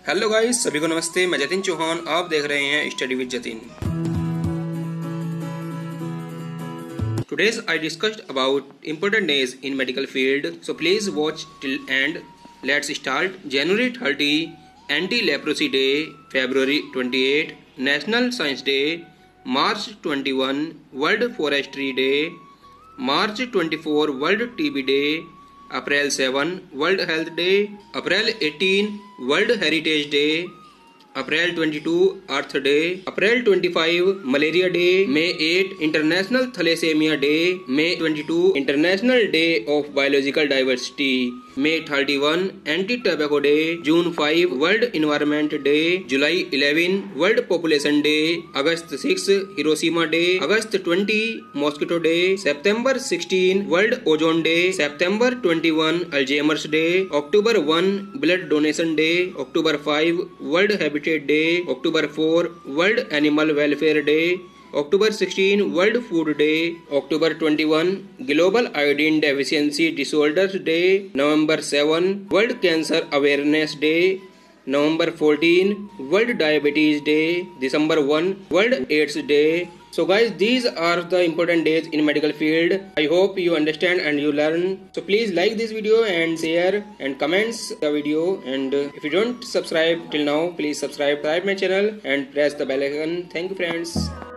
Hello guys, सभी को नमस्ते। मैं जतिन चौहान, आप देख रहे हैं study with Jatin. Today's I discussed about important days in medical field, so please watch till end. Let's start. January 30, Anti-Leprosy Day. February 28, National Science Day. March 21, World Forestry Day. March 24, World TB Day. April 7, World Health Day. April 18, World Heritage Day. April 22, Earth Day. April 25, Malaria Day. May 8, International Thalassemia Day. May 22, International Day of Biological Diversity. May 31, Anti-Tobacco Day. June 5, World Environment Day. July 11, World Population Day. August 6, Hiroshima Day. August 20, Mosquito Day. September 16, World Ozone Day. September 21, Alzheimer's Day. October 1, Blood Donation Day. October 5, World Habitat Day. October 4, World Animal Welfare Day. October 16, World Food Day. October 21, Global Iodine Deficiency Disorders Day. November 7, World Cancer Awareness Day. November 14, World Diabetes Day. December 1, World AIDS Day. So guys, these are the important days in medical field. I hope you understand and you learn. So please like this video and share and comments the video. And if you don't subscribe till now, please subscribe my channel and press the bell icon. Thank you friends.